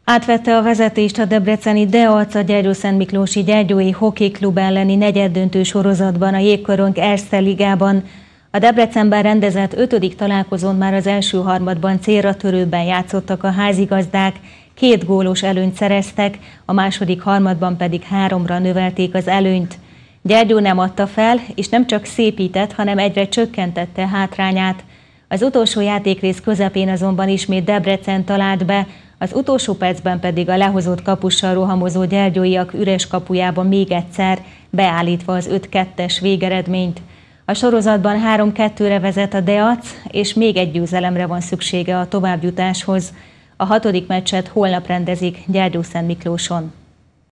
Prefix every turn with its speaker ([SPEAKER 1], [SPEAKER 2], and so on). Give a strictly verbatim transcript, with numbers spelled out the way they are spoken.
[SPEAKER 1] Átvette a vezetést a debreceni Deac a Gyergyószentmiklósi Gyergyói Hockey Klub elleni negyeddöntő sorozatban a Jégkorong Erste Ligában. A Debrecenben rendezett ötödik találkozón már az első harmadban célra törőbben játszottak a házigazdák, két gólos előnyt szereztek, a második harmadban pedig háromra növelték az előnyt. Gyergyó nem adta fel, és nem csak szépített, hanem egyre csökkentette hátrányát. Az utolsó játékrész közepén azonban ismét Debrecen talált be, az utolsó percben pedig a lehozott kapussal rohamozó gyergyóiak üres kapujába még egyszer, beállítva az öt kettes végeredményt. A sorozatban három kettőre vezet a Deac, és még egy győzelemre van szüksége a továbbjutáshoz. A hatodik meccset holnap rendezik Gyergyószentmiklóson.